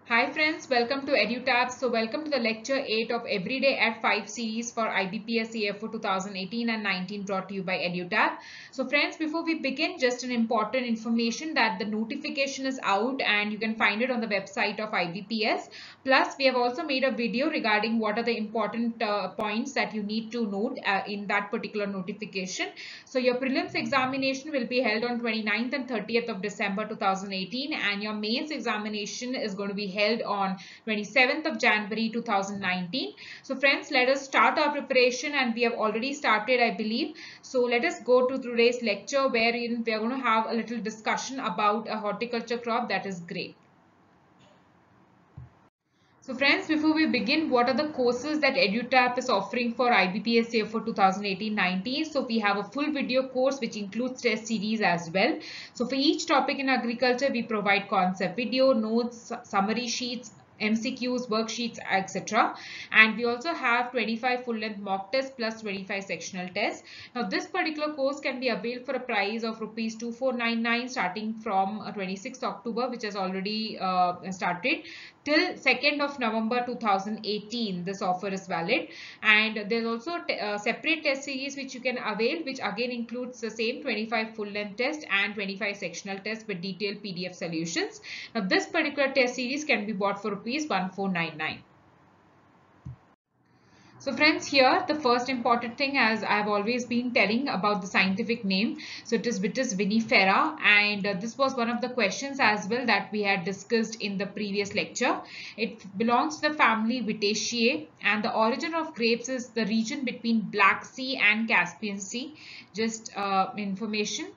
Hi friends, welcome to EduTabs. So welcome to the lecture 8 of Everyday at 5 series for IBPS AFO 2018 and 19 brought to you by EduTab. So friends, before we begin, just an important information that the notification is out and you can find it on the website of IBPS. Plus, we have also made a video regarding what are the important points that you need to note in that particular notification. So your prelims examination will be held on 29th and 30th of December 2018 and your mains examination is going to be held on 27th of January 2019. So friends, let us start our preparation and we have already started, I believe. So let us go to today's lecture wherein we are going to have a little discussion about a horticulture crop, that is grape. So friends, before we begin, what are the courses that EduTap is offering for IBPS AFO 2018-19? So we have a full video course which includes test series as well. So for each topic in agriculture, we provide concept video, notes, summary sheets, MCQs, worksheets, etc. And we also have 25 full-length mock tests plus 25 sectional tests. Now, this particular course can be availed for a price of rupees 2499 starting from 26th October, which has already started, till 2nd of November 2018. This offer is valid, and there's also a separate test series which you can avail, which again includes the same 25 full-length test and 25 sectional tests with detailed PDF solutions. Now, this particular test series can be bought for rupees 1499. So friends, here the first important thing, as I have always been telling about the scientific name, so it is Vitis vinifera, and this was one of the questions as well that we had discussed in the previous lecture. It belongs to the family Vitaceae, and the origin of grapes is the region between Black Sea and Caspian Sea. Just information.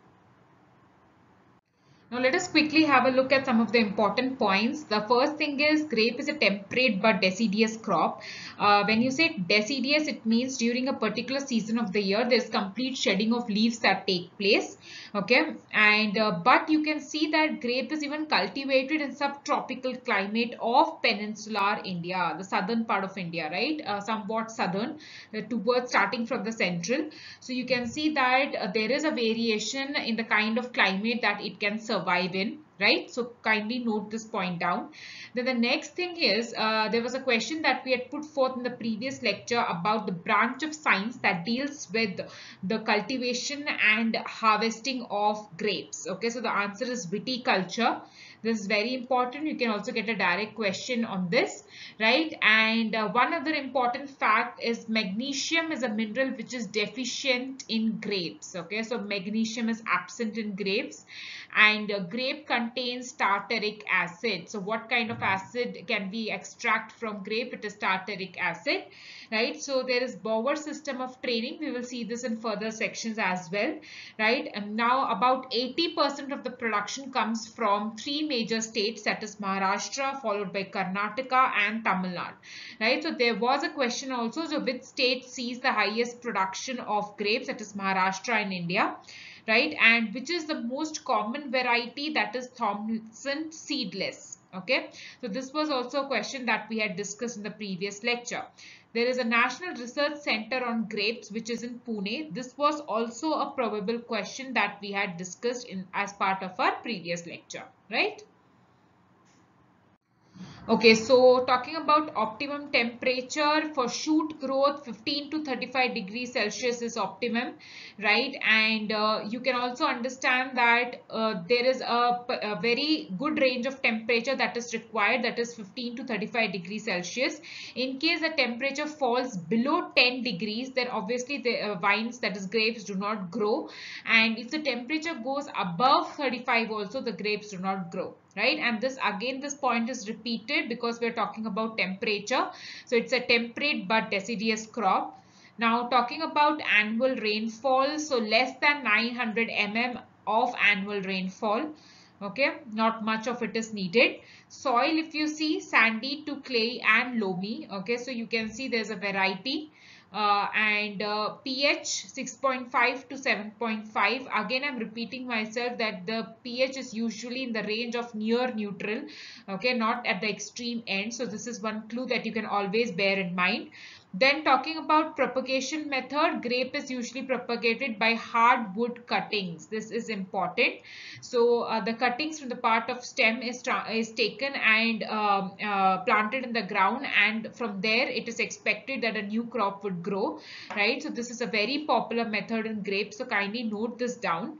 Now let us quickly have a look at some of the important points. The first thing is grape is a temperate but deciduous crop. When you say deciduous, it means during a particular season of the year, there is complete shedding of leaves that take place. Okay, and but you can see that grape is even cultivated in subtropical climate of peninsular India, the southern part of India, right? Somewhat southern towards starting from the central. So you can see that there is a variation in the kind of climate that it can survive in, right? So kindly note this point down. Then the next thing is there was a question that we had put forth in the previous lecture about the branch of science that deals with the cultivation and harvesting of grapes. Okay, so the answer is viticulture. This is very important. You can also get a direct question on this, right? And one other important fact is magnesium is a mineral which is deficient in grapes. Okay, so magnesium is absent in grapes, and grape contains tartaric acid. So what kind of acid can we extract from grape? It is tartaric acid, right? So there is Bower system of training. We will see this in further sections as well, right? And now about 80% of the production comes from three major states, that is Maharashtra, followed by Karnataka and Tamil Nadu, right? So there was a question also, so which state sees the highest production of grapes? That is Maharashtra in India, right? And which is the most common variety? That is Thompson seedless. Okay, so this was also a question that we had discussed in the previous lecture. There is a National Research Center on Grapes which is in Pune. This was also a probable question that we had discussed in as part of our previous lecture, right? Okay, so talking about optimum temperature for shoot growth, 15 to 35 degrees Celsius is optimum, right? And you can also understand that there is a very good range of temperature that is required, that is 15 to 35 degrees Celsius. In case the temperature falls below 10 degrees, then obviously the vines, that is grapes, do not grow. And if the temperature goes above 35 also, the grapes do not grow, right? And this again, this point is repeated because we're talking about temperature. So it's a temperate but deciduous crop. Now talking about annual rainfall, so less than 900 mm of annual rainfall. Okay, not much of it is needed. Soil, if you see, sandy to clay and loamy. Okay, so you can see there's a variety. And pH 6.5 to 7.5. Again, I'm repeating myself that the pH is usually in the range of near neutral, okay, not at the extreme end. So this is one clue that you can always bear in mind. Then talking about propagation method, grape is usually propagated by hardwood cuttings. This is important. So the cuttings from the part of stem is taken and planted in the ground, and from there it is expected that a new crop would grow, right? So this is a very popular method in grapes. So kindly note this down.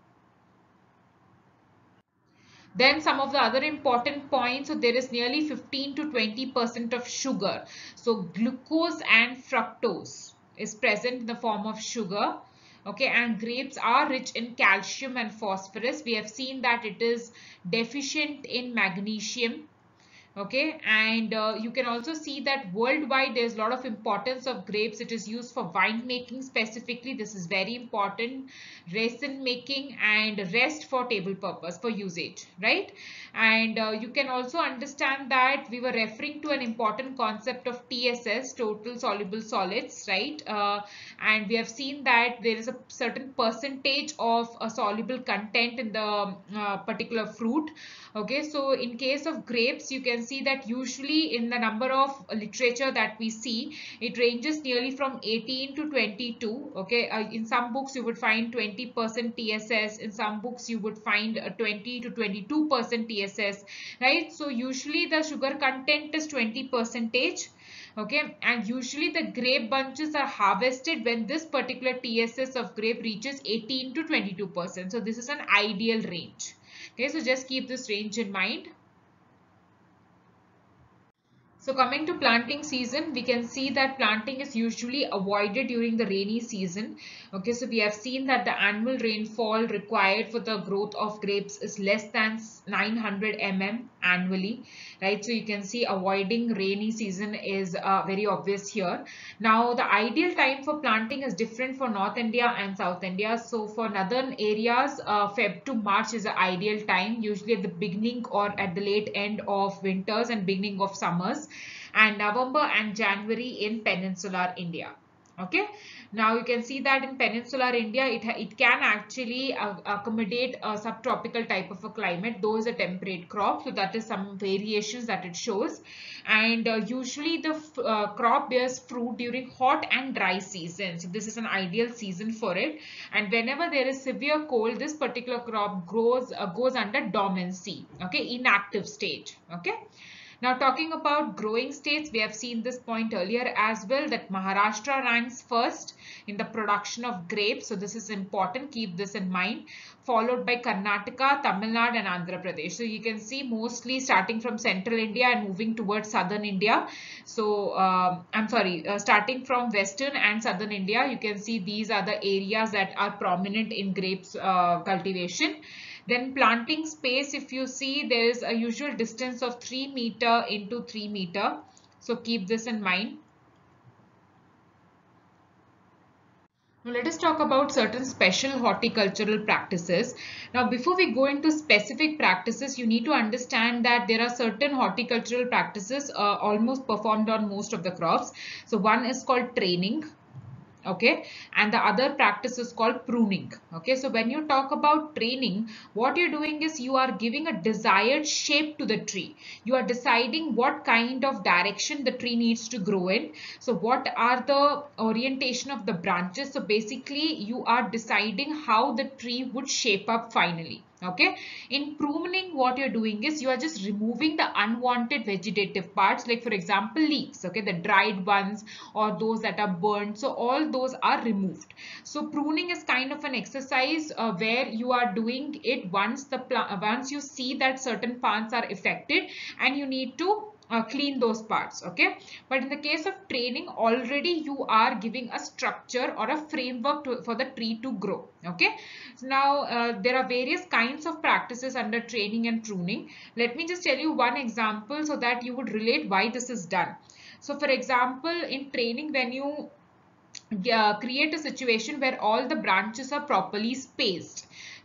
Then some of the other important points, so there is nearly 15 to 20% of sugar. So glucose and fructose is present in the form of sugar. Okay, and grapes are rich in calcium and phosphorus. We have seen that it is deficient in magnesium. Okay, and you can also see that worldwide there's a lot of importance of grapes. It is used for wine making specifically. This is very important. Resin making and rest for table purpose for usage, right? And you can also understand that we were referring to an important concept of TSS, total soluble solids, right? And we have seen that there is a certain percentage of a soluble content in the particular fruit. Okay, so in case of grapes, you can see that usually in the number of literature that we see, it ranges nearly from 18 to 22. Okay, in some books you would find 20% TSS, in some books you would find 20 to 22% TSS, right? So usually the sugar content is 20 percentage. Okay, and usually the grape bunches are harvested when this particular TSS of grape reaches 18 to 22%. So this is an ideal range. Okay, so just keep this range in mind. So coming to planting season, we can see that planting is usually avoided during the rainy season. Okay, so we have seen that the annual rainfall required for the growth of grapes is less than 900 mm annually, right? So you can see avoiding rainy season is very obvious here. Now the ideal time for planting is different for North India and South India. So for northern areas, Feb to March is the ideal time, usually at the beginning or at the late end of winters and beginning of summers, and November and January in peninsular India. Okay, now you can see that in peninsular India, it can actually accommodate a subtropical type of a climate, though is a temperate crop. So that is some variations that it shows. And usually the crop bears fruit during hot and dry season. So this is an ideal season for it. And whenever there is severe cold, this particular crop goes under dormancy. Okay, inactive stage. Okay. Now talking about growing states, we have seen this point earlier as well, that Maharashtra ranks first in the production of grapes. So this is important, keep this in mind, followed by Karnataka, Tamil Nadu and Andhra Pradesh. So you can see mostly starting from central India and moving towards southern India. So starting from western and southern India, you can see these are the areas that are prominent in grapes cultivation. Then planting space, if you see, there is a usual distance of 3 meter into 3 meter. So keep this in mind. Now let us talk about certain special horticultural practices. Now before we go into specific practices, you need to understand that there are certain horticultural practices almost performed on most of the crops. So one is called training. Okay, and the other practice is called pruning. Okay, so when you talk about training, what you're doing is you are giving a desired shape to the tree. You are deciding what kind of direction the tree needs to grow in. So what are the orientation of the branches? So basically you are deciding how the tree would shape up finally. Okay, in pruning, what you're doing is you are just removing the unwanted vegetative parts, like for example leaves, okay, the dried ones or those that are burnt. So all those are removed. So pruning is kind of an exercise where you are doing it once you see that certain parts are affected and you need to clean those parts. Okay, but in the case of training, already you are giving a structure or a framework for the tree to grow. Okay, so now there are various kinds of practices under training and pruning. Let me just tell you one example so that you would relate why this is done. So for example, in training, when you create a situation where all the branches are properly spaced.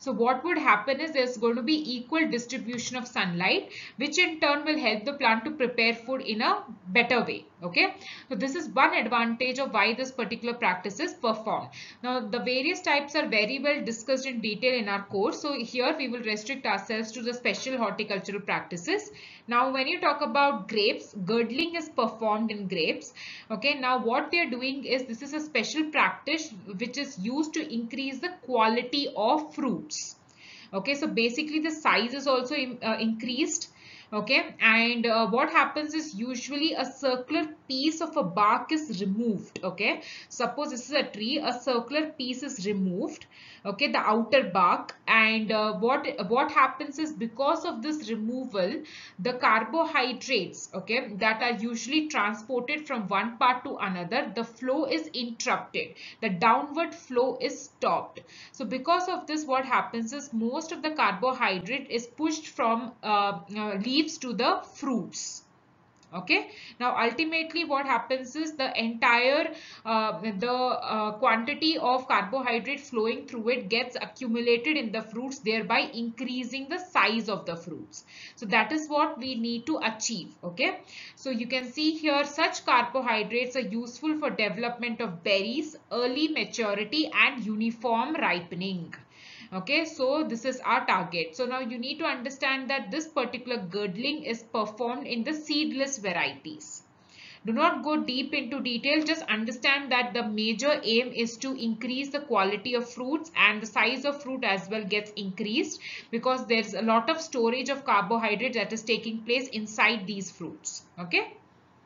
So what would happen is there's going to be equal distribution of sunlight, which in turn will help the plant to prepare food in a better way. Okay, so this is one advantage of why this particular practice is performed. Now the various types are very well discussed in detail in our course, so here we will restrict ourselves to the special horticultural practices. Now when you talk about grapes, girdling is performed in grapes. Okay, now what they are doing is, this is a special practice which is used to increase the quality of fruits. Okay, so basically the size is also increased. Okay, and what happens is, usually a circular piece of a bark is removed. Okay, suppose this is a tree, a circular piece is removed, okay, the outer bark, and what happens is, because of this removal, the carbohydrates, okay, that are usually transported from one part to another, the flow is interrupted, the downward flow is stopped. So because of this, what happens is, most of the carbohydrate is pushed from leaves to the fruits. Okay, now ultimately what happens is, the entire quantity of carbohydrate flowing through it gets accumulated in the fruits, thereby increasing the size of the fruits. So that is what we need to achieve. Okay, so you can see here, such carbohydrates are useful for development of berries, early maturity, and uniform ripening. Okay, so this is our target. So now you need to understand that this particular girdling is performed in the seedless varieties. Do not go deep into detail, just understand that the major aim is to increase the quality of fruits, and the size of fruit as well gets increased, because there's a lot of storage of carbohydrate that is taking place inside these fruits. Okay.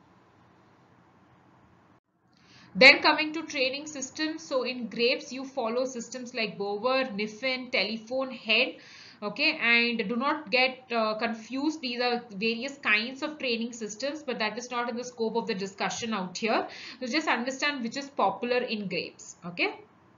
Then coming to training systems, so in grapes you follow systems like Bower, Niffin, telephone, head. Okay, and do not get confused. These are various kinds of training systems, but that is not in the scope of the discussion out here. So just understand which is popular in grapes. Okay.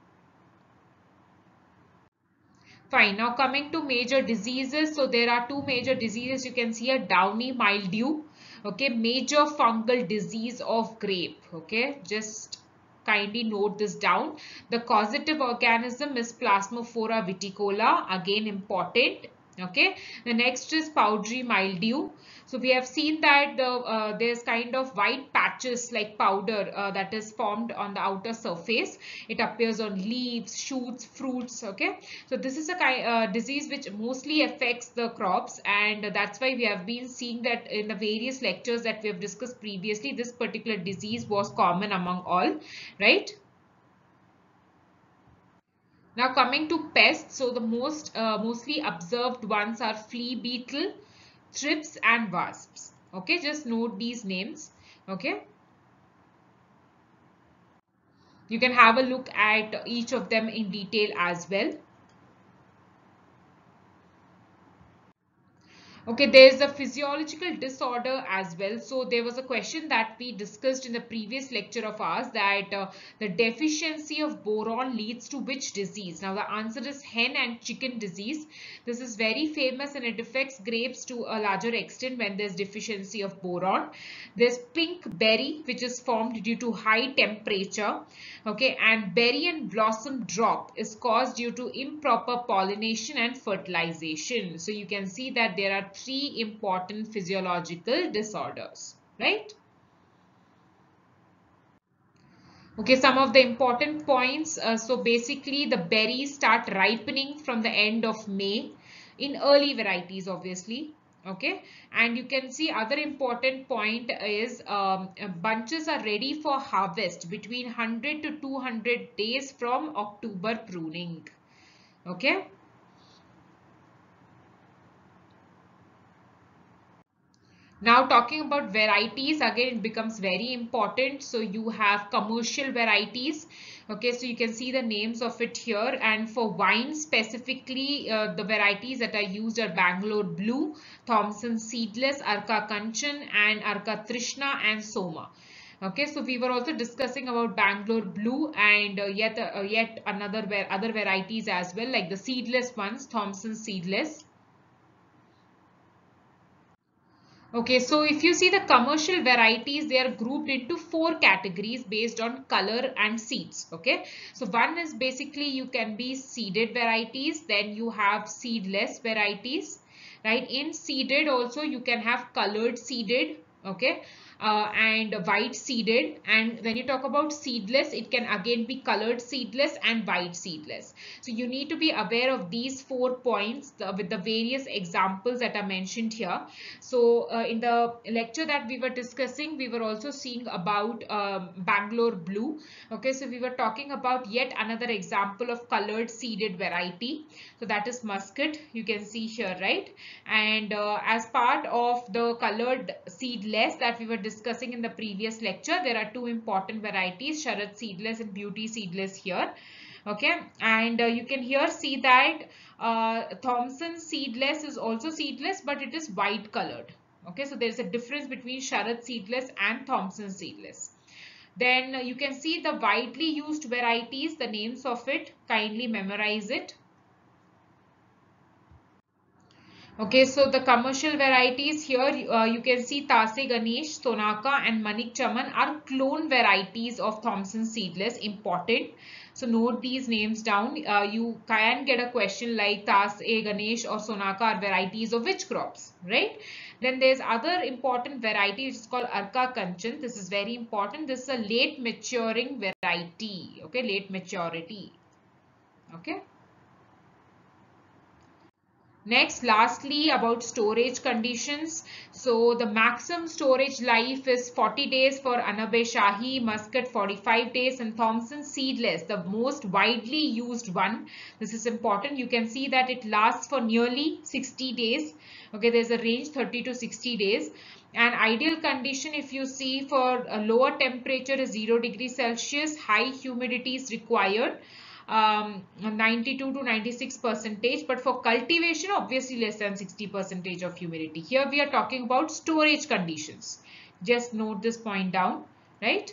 Fine. Now coming to major diseases. So there are two major diseases. You can see a downy mildew. Okay, major fungal disease of grape. Okay, just kindly note this down. The causative organism is Plasmophoria viticola. Again important. Okay, the next is powdery mildew. So we have seen that there's kind of white patches like powder that is formed on the outer surface. It appears on leaves, shoots, fruits. Okay, so this is a disease which mostly affects the crops, and that's why we have been seeing that in the various lectures that we have discussed previously, this particular disease was common among all, right? Now coming to pests, so the mostly observed ones are flea beetle, thrips, and wasps. Okay, just note these names. Okay, you can have a look at each of them in detail as well. Okay, there's a physiological disorder as well. So there was a question that we discussed in the previous lecture of ours, that the deficiency of boron leads to which disease? Now the answer is hen and chicken disease. This is very famous and it affects grapes to a larger extent when there's deficiency of boron. There's pink berry, which is formed due to high temperature. Okay, and berry and blossom drop is caused due to improper pollination and fertilization. So you can see that there are three important physiological disorders, right? Okay, some of the important points. So basically the berries start ripening from the end of May in early varieties, obviously. Okay, and you can see other important point is bunches are ready for harvest between 100 to 200 days from October pruning. Okay. Now talking about varieties, again it becomes very important. So you have commercial varieties. Okay, so you can see the names of it here, and for wine specifically, the varieties that are used are Bangalore Blue, Thompson Seedless, Arka Kanchan, and Arka Trishna and Soma. Okay, so we were also discussing about Bangalore Blue and yet another other varieties as well, like the seedless ones, Thompson Seedless. Okay, so if you see the commercial varieties, they are grouped into 4 categories based on color and seeds. Okay, so one is basically you can be seeded varieties, then you have seedless varieties, right? In seeded also you can have colored seeded, okay, and white seeded. And when you talk about seedless, it can again be colored seedless and white seedless. So you need to be aware of these 4 points with the various examples that are mentioned here. So in the lecture that we were discussing, we were also seeing about Bangalore blue. Okay, so we were talking about yet another example of colored seeded variety. So that is muscat, you can see here, right? And as part of the colored seedless that we were discussing in the previous lecture, there are 2 important varieties, Sharad seedless and Beauty seedless here. Okay, and you can here see that Thompson seedless is also seedless, but it is white colored. Okay, so there's a difference between Sharad seedless and Thompson seedless. Then you can see the widely used varieties, the names of it, kindly memorize it. Okay, so the commercial varieties here, you can see Tase Ganesh, Sonaka and Manik Chaman are clone varieties of Thompson seedless, important. So note these names down. You can get a question like Tase Ganesh or Sonaka are varieties of which crops, right? Then there's other important variety which is called Arka Kanchan. This is very important. This is a late maturing variety. Okay, late maturity. Okay. Next, lastly, about storage conditions. So the maximum storage life is 40 days for Anabe Shahi, Muscat 45 days, and Thompson seedless, the most widely used one. This is important. You can see that it lasts for nearly 60 days. Okay, there's a range 30 to 60 days. And ideal condition, if you see, for a lower temperature is 0 degrees Celsius, high humidity is required. 92 to 96 percentage, but for cultivation obviously less than 60 percentage of humidity. Here we are talking about storage conditions. Just note this point down, right?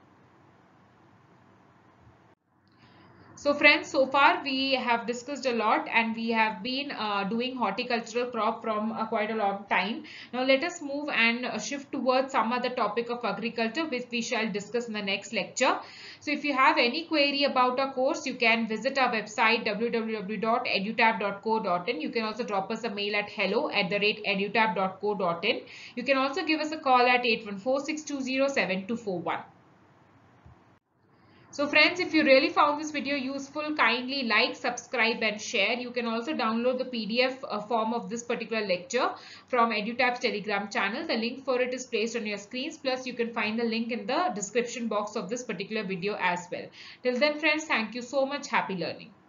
So friends, so far we have discussed a lot and we have been doing horticultural crop from quite a long time. Now let us move and shift towards some other topic of agriculture which we shall discuss in the next lecture. So if you have any query about our course, you can visit our website www.edutab.co.in. You can also drop us a mail at hello@edutab.co.in. You can also give us a call at 8146207241. So friends, if you really found this video useful, kindly like, subscribe and share. You can also download the PDF form of this particular lecture from EduTab's Telegram channel. The link for it is placed on your screens. Plus, you can find the link in the description box of this particular video as well. Till then friends, thank you so much. Happy learning.